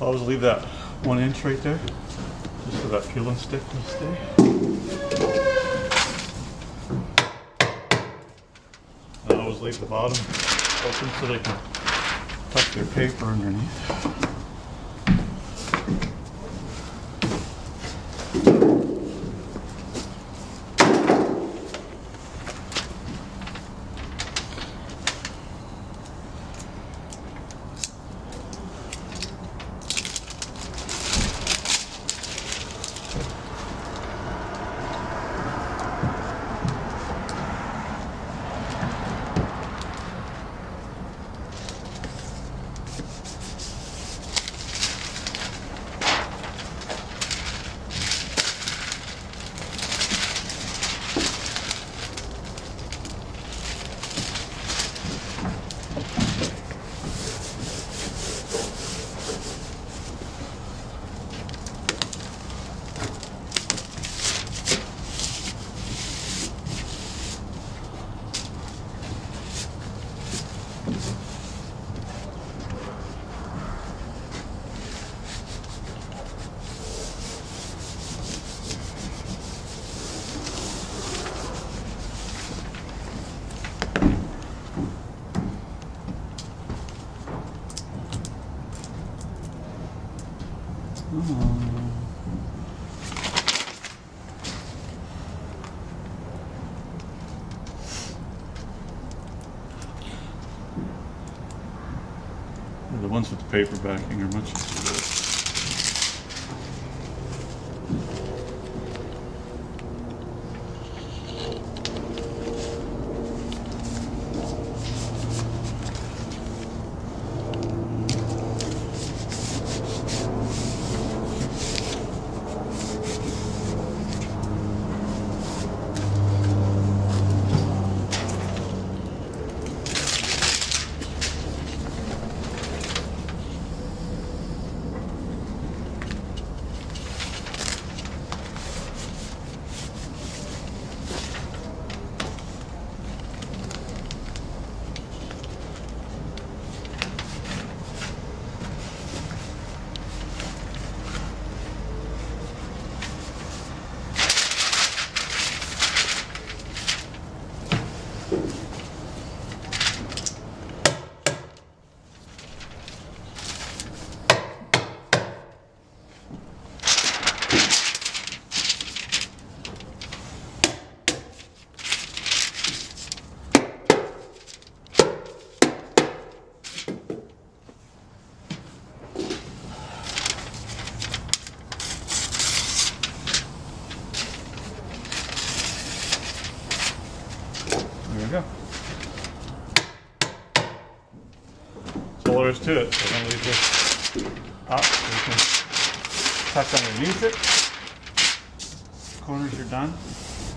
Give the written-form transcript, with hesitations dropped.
always leave that 1 inch right there, just so that peel and stick will stay. And I always leave the bottom open so they can tuck their paper underneath. The ones with the paper backing are much easier. There we go. That's all there is to it. So I'm going to leave this up so you can tuck underneath it. Corners are done.